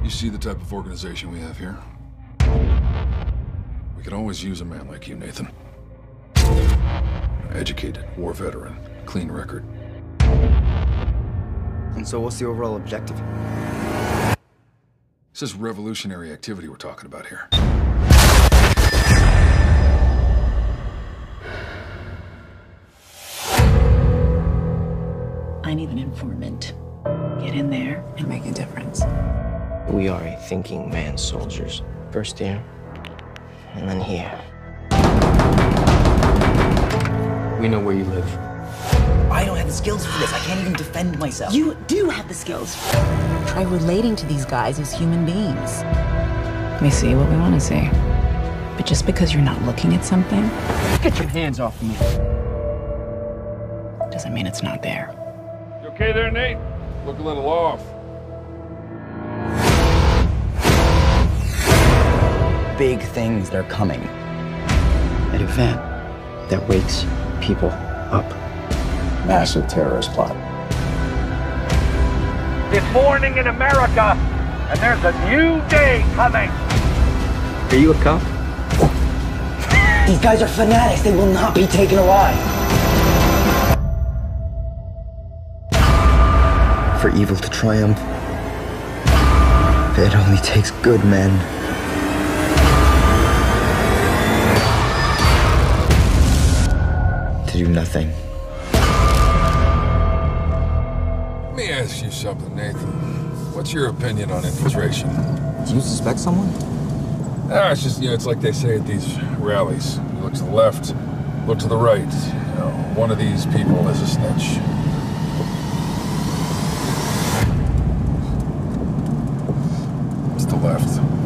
You see the type of organization we have here? We could always use a man like you, Nathan. Educated, war veteran, clean record. And so what's the overall objective? This is revolutionary activity we're talking about here. I need an informant. Get in there and make a difference. We are a thinking man's soldiers. First here, and then here. We know where you live. I don't have the skills for this. I can't even defend myself. You do have the skills. Try relating to these guys as human beings. We see what we want to see. But just because you're not looking at something, Get your hands off me. doesn't mean it's not there. You okay there, Nate? Look a little off. Big things that are coming. An event that wakes people up. Massive terrorist plot. It's morning in America, and there's a new day coming. Are you a cop? These guys are fanatics. They will not be taken alive. For evil to triumph, it only takes good men. To do nothing. Let me ask you something, Nathan. What's your opinion on infiltration? Do you suspect someone? It's just, it's like they say at these rallies. You look to the left, look to the right. One of these people is a snitch. It's the left.